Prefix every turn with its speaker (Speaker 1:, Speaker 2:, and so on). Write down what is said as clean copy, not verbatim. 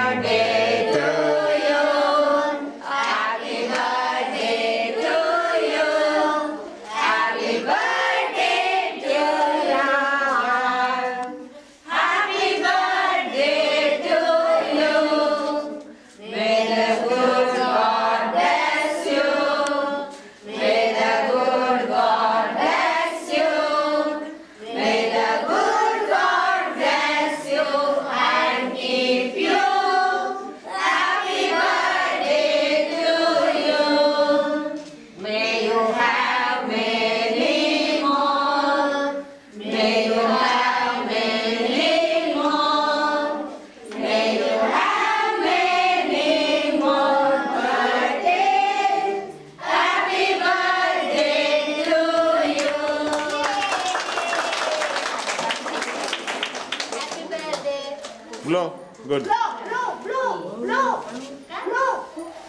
Speaker 1: birthday to you. Happy birthday to you. Happy birthday to you. Happy birthday to you. May the good God bless you. May the good God bless you. May the good God bless you and keep you. Happy birthday to you. May you have many more. May you have many more. May you have many more birthdays. Happy birthday to you. Happy birthday.
Speaker 2: Blow. Good.
Speaker 1: Blow, blow, blow, blow, blow.